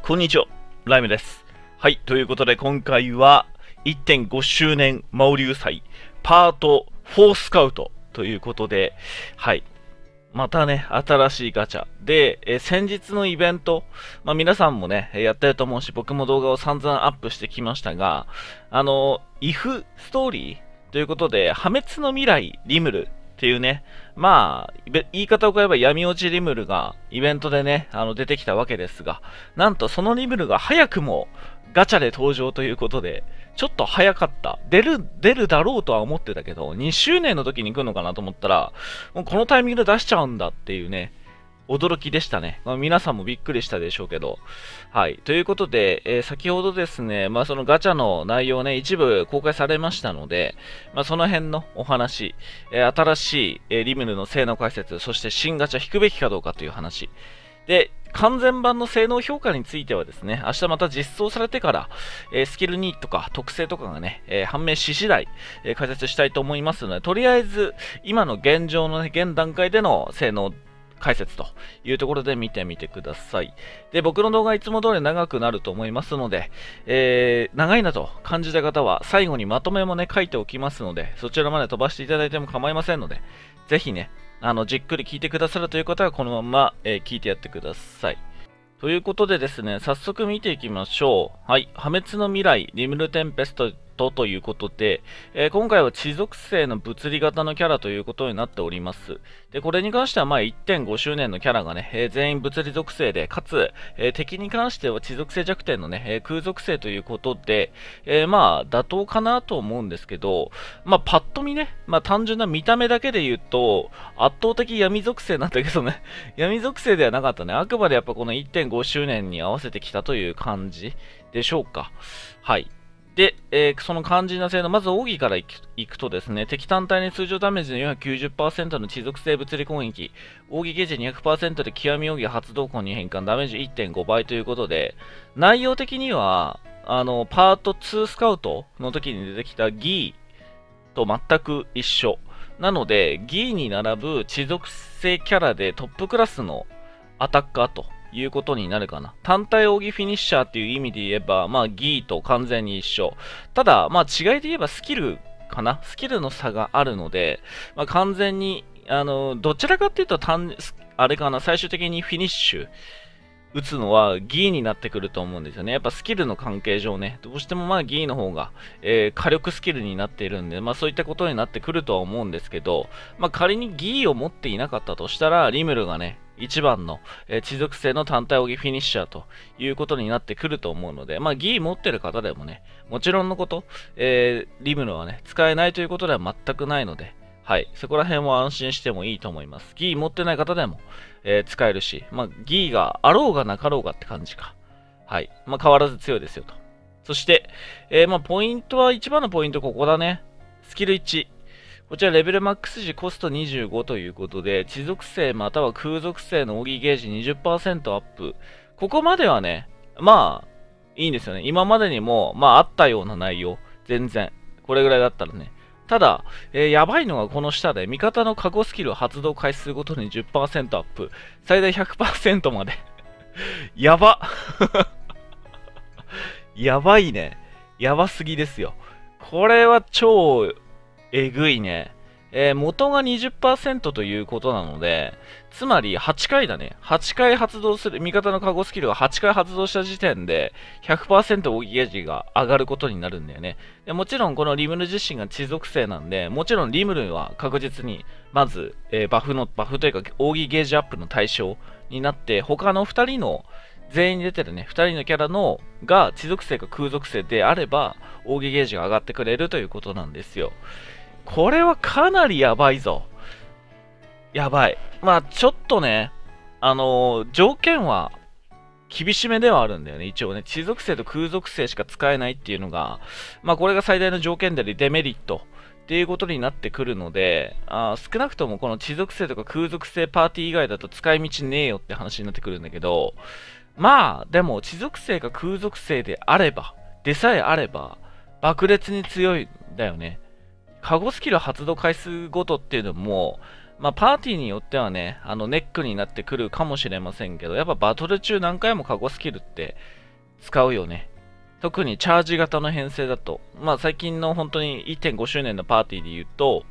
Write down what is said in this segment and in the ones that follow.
こんにちは、ライムです。はい、ということで今回は 1.5 周年マオリュウ祭パート4スカウトということで、はい、またね、新しいガチャで、先日のイベント、皆さんもね、やってると思うし、僕も動画を散々アップしてきましたが、IF ストーリーということで、破滅の未来リムルっていうね、言い方を変えば闇落ちリムルがイベントでね、出てきたわけですが、なんとそのリムルが早くもガチャで登場ということで、ちょっと早かった。出るだろうとは思ってたけど、2周年の時に来るのかなと思ったら、もうこのタイミングで出しちゃうんだっていうね、驚きでしたね。皆さんもびっくりしたでしょうけど。はい。ということで、先ほどですね、そのガチャの内容ね、一部公開されましたので、その辺のお話、新しい、リムルの性能解説、そして新ガチャ引くべきかどうかという話。で、完全版の性能評価についてはですね、明日また実装されてから、スキル2とか特性とかがね、判明し次第、解説したいと思いますので、とりあえず、今の現状のね、現段階での性能解説というところで見てみてください。で、僕の動画はいつも通り長くなると思いますので、長いなと感じた方は最後にまとめもね、書いておきますので、そちらまで飛ばしていただいても構いませんので、ぜひね、じっくり聞いてくださるという方はこのまま、聞いてやってください。ということでですね、早速見ていきましょう。はい、破滅の未来、リムルテンペストということで、今回は地属性の物理型のキャラということになっております。で、これに関しては1.5 周年のキャラがね、全員物理属性で、かつ、敵に関しては地属性弱点のね、空属性ということで、妥当かなと思うんですけど、パッと見ね、単純な見た目だけで言うと、圧倒的闇属性なんだけどね、闇属性ではなかったね。あくまでやっぱこの 1.5 周年に合わせてきたという感じでしょうか。はい。で、その肝心な性能、まず奥義からいくとですね、敵単体に通常ダメージの 490% の地属性物理攻撃、奥義ゲージ 200% で極み奥義発動根に変換、ダメージ 1.5 倍ということで、内容的には、パート2スカウトの時に出てきたギーと全く一緒。なので、ギーに並ぶ地属性キャラでトップクラスのアタッカーということになるかな。単体奥義フィニッシャーっていう意味で言えば、ギーと完全に一緒。ただ、違いで言えばスキルかな。スキルの差があるので、完全に、どちらかっていうと、あれかな、最終的にフィニッシュ打つのはギーになってくると思うんですよね。やっぱスキルの関係上ね、どうしてもギーの方が、火力スキルになっているんで、そういったことになってくるとは思うんですけど、仮にギーを持っていなかったとしたら、リムルがね、一番の、地属性の単体奥義フィニッシャーということになってくると思うので、ギー持ってる方でもね、もちろんのこと、リムルはね、使えないということでは全くないので、はい、そこら辺は安心してもいいと思います。ギー持ってない方でも、使えるし、ギーがあろうがなかろうがって感じか。はい。変わらず強いですよと。そして、ポイントは、一番のポイントここだね。スキル1。こちらレベルマックス時コスト25ということで、地属性または空属性の奥義ゲージ 20% アップ。ここまではね、いいんですよね。今までにも、あったような内容。全然。これぐらいだったらね。ただ、やばいのがこの下で、味方の過去スキル発動回数ごとに 10% アップ。最大 100% まで。やば。やばいね。やばすぎですよ。これは超えぐいね。元が 20% ということなので、つまり8回だね。8回発動する、味方の過去スキルが8回発動した時点で 100% 奥義ゲージが上がることになるんだよね。でもちろんこのリムル自身が地属性なんで、もちろんリムルは確実に、まず、バフというか奥義ゲージアップの対象になって、他の2人の全員に出てるね、2人のキャラのが地属性か空属性であれば、奥義ゲージが上がってくれるということなんですよ。これはかなりやばいぞ。やばい。ちょっとね、条件は厳しめではあるんだよね。一応ね、地属性と空属性しか使えないっていうのが、これが最大の条件であり、デメリットっていうことになってくるので、少なくともこの地属性とか空属性パーティー以外だと使い道ねえよって話になってくるんだけど、でも地属性か空属性であれば、でさえあれば、爆裂に強いんだよね。過去スキル発動回数ごとっていうのも、パーティーによってはね、ネックになってくるかもしれませんけど、やっぱバトル中何回も過去スキルって使うよね。特にチャージ型の編成だと。まあ最近の本当に1.5周年のパーティーで言うと、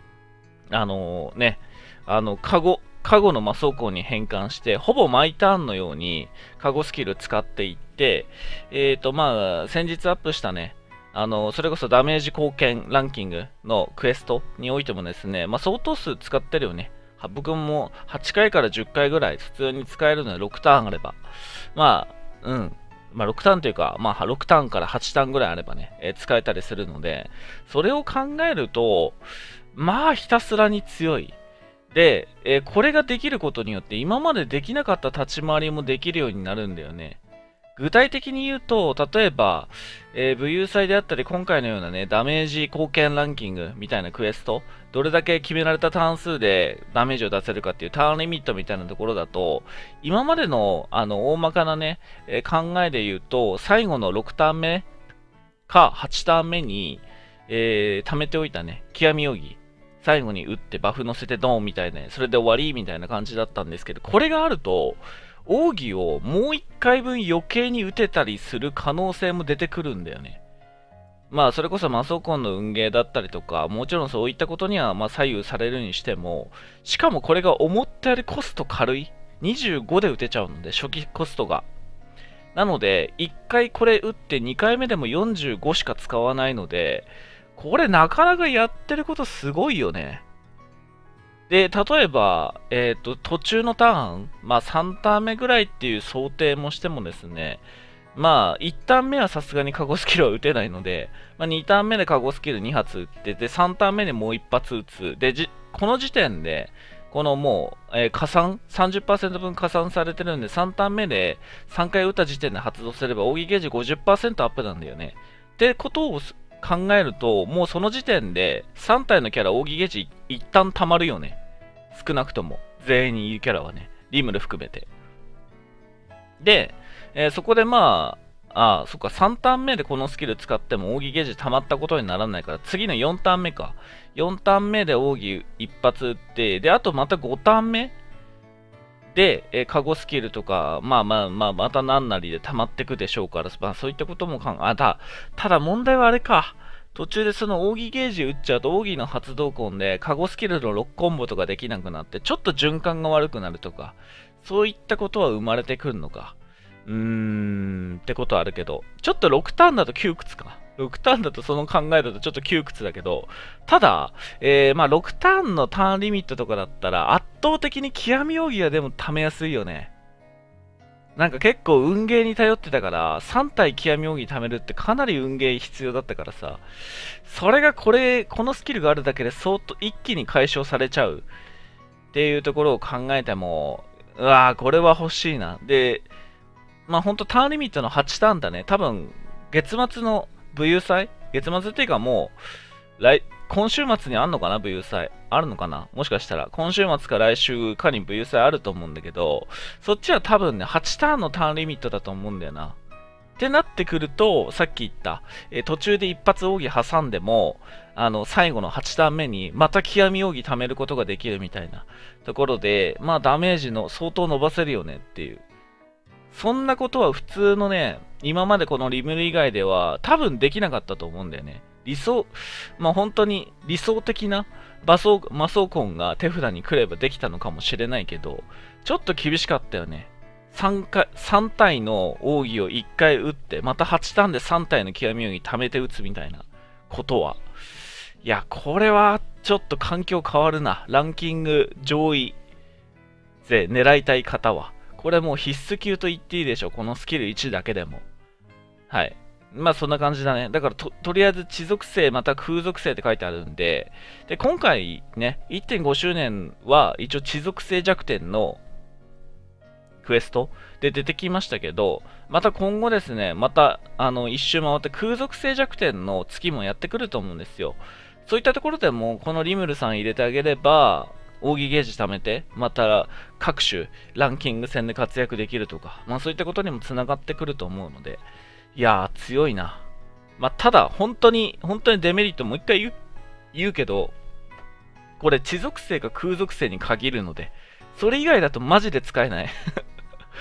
カゴの魔装甲に変換して、ほぼ毎ターンのようにカゴスキル使っていって、まあ、先日アップしたね、それこそダメージ貢献ランキングのクエストにおいてもですね、まあ、相当数使ってるよね。僕も8回から10回ぐらい普通に使えるので6ターンあれば。まあ、まあ、6ターンというか、まあ、6ターンから8ターンぐらいあればね、使えたりするので、それを考えると、まあ、ひたすらに強い。で、これができることによって今までできなかった立ち回りもできるようになるんだよね。具体的に言うと、例えば、武勇祭であったり、今回のようなね、ダメージ貢献ランキングみたいなクエスト、どれだけ決められたターン数でダメージを出せるかっていうターンリミットみたいなところだと、今までの、大まかなね、考えで言うと、最後の6ターン目か8ターン目に、貯めておいたね、極み容疑。最後に打ってバフ乗せてドーンみたいな、それで終わりみたいな感じだったんですけど、これがあると、奥義をもう一回分余計に打てたりする可能性も出てくるんだよね。まあ、それこそマソコンの運ゲーだったりとか、もちろんそういったことにはまあ左右されるにしても、しかもこれが思ったよりコスト軽い。25で打てちゃうので、初期コストが。なので、1回これ打って2回目でも45しか使わないので、これなかなかやってることすごいよね。で、例えば、途中のターン、まあ3ターン目ぐらいっていう想定もしてもですね、まあ1ターン目はさすがにカゴスキルは打てないので、まあ、2ターン目でカゴスキル2発打って、で、3ターン目でもう1発打つ。で、この時点で、このもう、加算、30% 分加算されてるんで、3ターン目で3回打った時点で発動すれば、奥義ゲージ 50% アップなんだよね。ってことを考えると、もうその時点で3体のキャラ奥義ゲージ一旦溜まるよね。少なくとも。全員にいるキャラはね。リムル含めて。で、そこでまあ、そっか、3ターン目でこのスキル使っても奥義ゲージ溜まったことにならないから、次の4ターン目か。4ターン目で奥義一発打って、で、あとまた5ターン目で、カゴスキルとか、また何なりで溜まってくでしょうから、まあそういったこともただ問題はあれか。途中でその奥義ゲージ打っちゃうと奥義の発動根でカゴスキルの6コンボとかできなくなって、ちょっと循環が悪くなるとか、そういったことは生まれてくるのか。ってことはあるけど、ちょっと6ターンだと窮屈か。6ターンだとその考えだとちょっと窮屈だけど、ただ、まあ6ターンのターンリミットとかだったら圧倒的に極み奥義はでも貯めやすいよね。なんか結構運ゲーに頼ってたから、3体極み奥義貯めるってかなり運ゲー必要だったからさ、それがこのスキルがあるだけで相当一気に解消されちゃうっていうところを考えても、うわー、これは欲しいな。で、まあほんとターンリミットの8ターンだね。多分、月末の武勇祭月末っていうかもう、今週末にあんのかな武勇祭。あるのかなもしかしたら。今週末か来週かに武勇祭あると思うんだけど、そっちは多分ね、8ターンのターンリミットだと思うんだよな。ってなってくると、さっき言った、途中で一発奥義挟んでも、最後の8ターン目に、また極み奥義貯めることができるみたいなところで、まあダメージの相当伸ばせるよねっていう。そんなことは普通のね、今までこのリムル以外では多分できなかったと思うんだよね。まあ本当に理想的な魔装コンが手札に来ればできたのかもしれないけど、ちょっと厳しかったよね。3体の奥義を1回打って、また8ターンで3体の極み奥義貯めて打つみたいなことは。いや、これはちょっと環境変わるな。ランキング上位で狙いたい方は。これもう必須級と言っていいでしょ。このスキル1だけでも。はい。まあそんな感じだね。だからとりあえず地属性また空属性って書いてあるんで、で、今回ね、1.5 周年は一応地属性弱点のクエストで出てきましたけど、また今後ですね、また一周回って空属性弱点の月もやってくると思うんですよ。そういったところでもこのリムルさん入れてあげれば、奥義ゲージ貯めて、また各種ランキング戦で活躍できるとか、まあそういったことにもつながってくると思うので、いやー強いな。まあただ本当にデメリットもう一回言うけど、これ地属性か空属性に限るので、それ以外だとマジで使えない。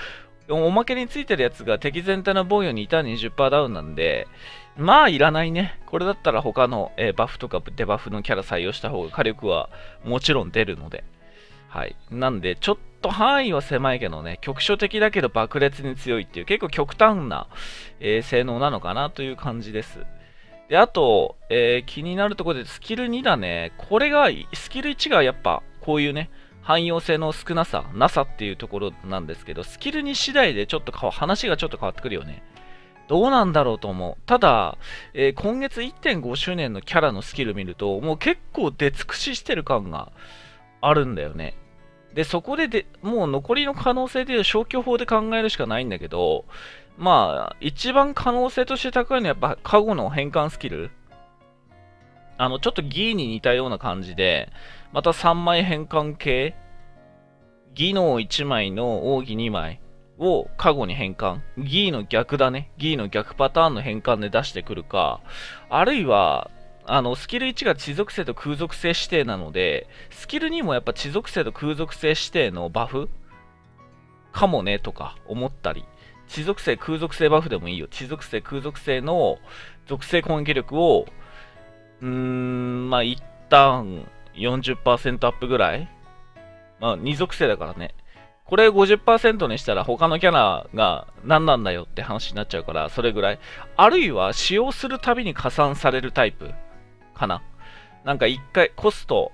おまけについてるやつが敵全体の防御に至る 20% ダウンなんで、まあいらないね。これだったら他の、バフとかデバフのキャラ採用した方が火力はもちろん出るので。はい。なんで、ちょっと範囲は狭いけどね、局所的だけど爆裂に強いっていう結構極端な、性能なのかなという感じです。で、あと、気になるところでスキル2だね。これが、スキル1がやっぱこういうね、汎用性の少なさ、なさっていうところなんですけど、スキル2次第でちょっと話がちょっと変わってくるよね。どうなんだろうと思う。ただ、今月 1.5 周年のキャラのスキル見ると、もう結構出尽くししてる感があるんだよね。で、そこでもう残りの可能性で消去法で考えるしかないんだけど、まあ、一番可能性として高いのはやっぱ過去の変換スキル。ちょっとギーに似たような感じで、また3枚変換系、技能1枚の奥義2枚を過去に変換。ギーの逆だね。ギーの逆パターンの変換で出してくるか、あるいは、スキル1が地属性と空属性指定なので、スキル2もやっぱ地属性と空属性指定のバフかもねとか思ったり、地属性空属性バフでもいいよ。地属性空属性の属性攻撃力を、まあ一旦40% アップぐらい。まあ2属性だからね。これ 50% にしたら他のキャラが何なんだよって話になっちゃうから、それぐらい。あるいは使用するたびに加算されるタイプかな。なんか1回コスト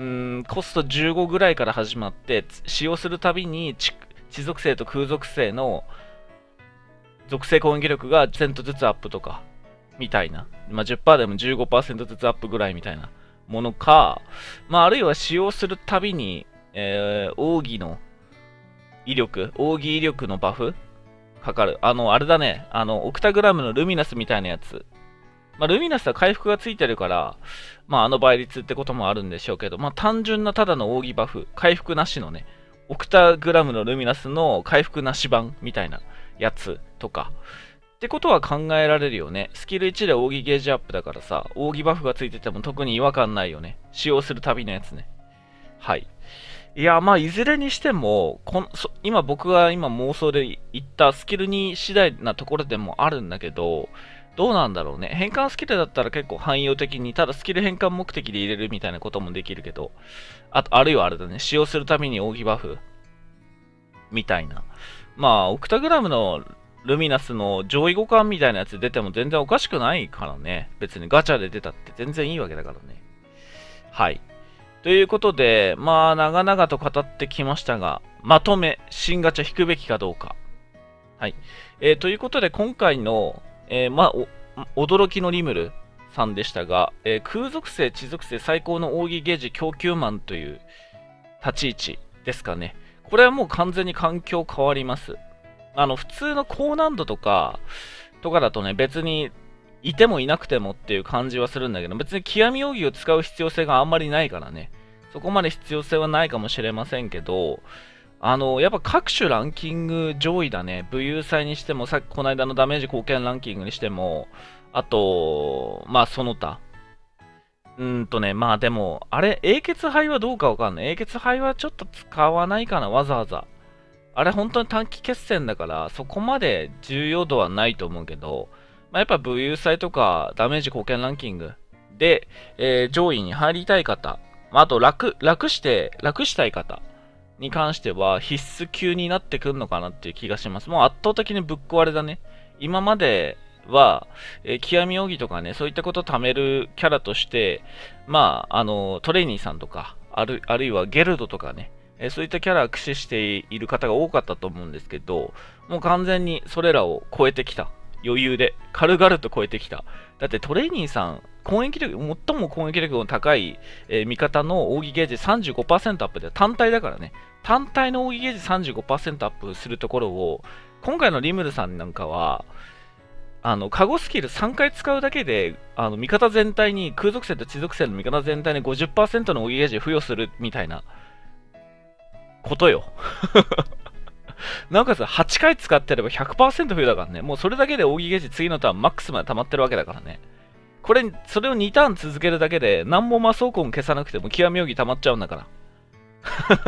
15ぐらいから始まって、使用するたびに地属性と空属性の属性攻撃力が 10% ずつアップとか、みたいな。まあ、10% でも 15% ずつアップぐらいみたいなものか、まあ、あるいは使用するたびに、奥義の威力、奥義威力のバフかかる。あれだね。オクタグラムのルミナスみたいなやつ。まあ、ルミナスは回復がついてるから、まあ、倍率ってこともあるんでしょうけど、まあ、単純なただの奥義バフ、回復なしのね、オクタグラムのルミナスの回復なし版みたいなやつとか。ってことは考えられるよね。スキル1で奥義ゲージアップだからさ、奥義バフがついてても特に違和感ないよね。使用するたびのやつね。はい。いや、まあ、いずれにしても、今僕が妄想で言ったスキル2次第なところでもあるんだけど、どうなんだろうね。変換スキルだったら結構汎用的に、ただスキル変換目的で入れるみたいなこともできるけど、あるいはあれだね、使用するために奥義バフみたいな。まあ、オクタグラムのルミナスの上位互換みたいなやつ出ても全然おかしくないからね。別にガチャで出たって全然いいわけだからね。はい。ということで、まあ、長々と語ってきましたが、まとめ、新ガチャ引くべきかどうか。はい。ということで、今回の、まあ、驚きのリムルさんでしたが、空属性、地属性最高の奥義ゲージ供給マンという立ち位置ですかね。これはもう完全に環境変わります。普通の高難度とかだとね、別にいてもいなくてもっていう感じはするんだけど、別に極み奥義を使う必要性があんまりないからね。そこまで必要性はないかもしれませんけど、やっぱ各種ランキング上位だね。武勇祭にしても、この間のダメージ貢献ランキングにしても、あと、まあその他。まあでも、あれ、英傑杯はどうかわかんない。英傑杯はちょっと使わないかな、わざわざ。あれ本当に短期決戦だから、そこまで重要度はないと思うけど、まあ、やっぱ武勇祭とかダメージ貢献ランキングで、上位に入りたい方、あと楽したい方に関しては必須級になってくるのかなっていう気がします。もう圧倒的にぶっ壊れだね。今までは、極み奥義とかね、そういったことを貯めるキャラとして、まあ、トレーニーさんとか、あるいはゲルドとかね、そういったキャラを駆使している方が多かったと思うんですけど、もう完全にそれらを超えてきた。余裕で。軽々と超えてきた。だってトレーニーさん、最も攻撃力の高い、味方の奥義ゲージ 35% アップで単体だからね。単体の奥義ゲージ 35% アップするところを、今回のリムルさんなんかは、カゴスキル3回使うだけで、味方全体に、空属性と地属性の味方全体に 50% の奥義ゲージ付与するみたいなことよ。なおかつ8回使ってれば 100% 冬だからね。もうそれだけで奥義ゲージ次のターンマックスまで溜まってるわけだからね。それを2ターン続けるだけで何も魔装コン消さなくても極み奥義溜まっちゃうんだから。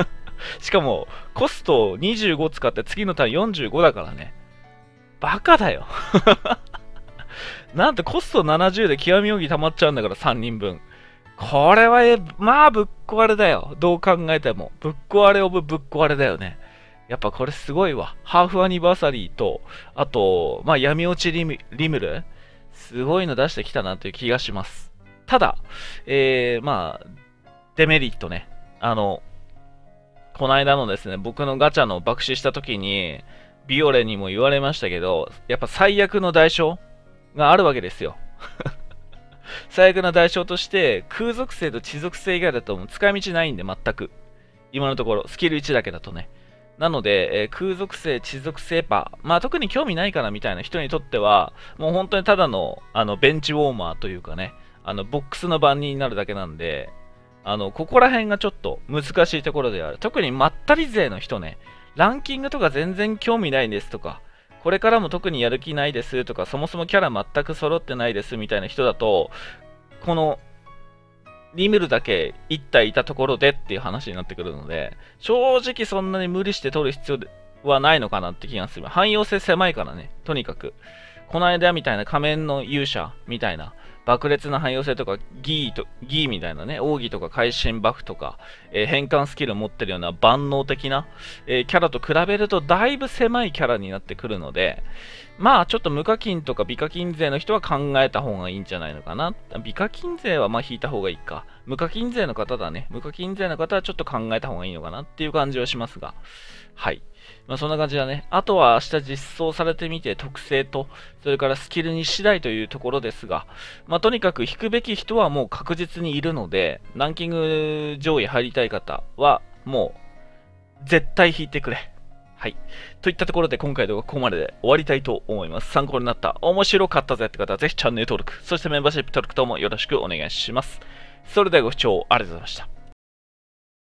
しかも、コスト25使って次のターン45だからね。バカだよ。なんとコスト70で極み容疑溜まっちゃうんだから3人分。これは、まあぶっ壊れだよ。どう考えても。ぶっ壊れオブぶっ壊れだよね。やっぱこれすごいわ。ハーフアニバーサリーと、あと、まあ闇落ちリムルすごいの出してきたなという気がします。ただ、まあ、デメリットね。この間のですね、僕のガチャの爆死した時に、ビオレにも言われましたけど、やっぱ最悪の代償があるわけですよ。最悪な代償として、空属性と地属性以外だともう使い道ないんで、全く。今のところ、スキル1だけだとね。なので、空属性、地属性パー、まあ特に興味ないかなみたいな人にとっては、もう本当にただの、ベンチウォーマーというかね、ボックスの番人になるだけなんで、ここら辺がちょっと難しいところである。特にまったり勢の人ね、ランキングとか全然興味ないですとか、これからも特にやる気ないですとか、そもそもキャラ全く揃ってないですみたいな人だと、このリムルだけ1体いたところでっていう話になってくるので、正直そんなに無理して取る必要はないのかなって気がする。汎用性狭いからね、とにかく。この間みたいな仮面の勇者みたいな、爆裂な汎用性とかギーみたいなね、奥義とか会心バフとか、変換スキルを持ってるような万能的な、キャラと比べるとだいぶ狭いキャラになってくるので、まあちょっと無課金とか美課金税の人は考えた方がいいんじゃないのかな。美課金税はまあ引いた方がいいか。無課金税の方だね。無課金税の方はちょっと考えた方がいいのかなっていう感じはしますが。はい。まあそんな感じだね。あとは明日実装されてみて特性と、それからスキルに次第というところですが、まあとにかく引くべき人はもう確実にいるので、ランキング上位入りたい方はもう絶対引いてくれ。はい。といったところで今回の動画はここまでで終わりたいと思います。参考になった、面白かったぜって方はぜひチャンネル登録、そしてメンバーシップ登録等もよろしくお願いします。それではご視聴ありがとうございました。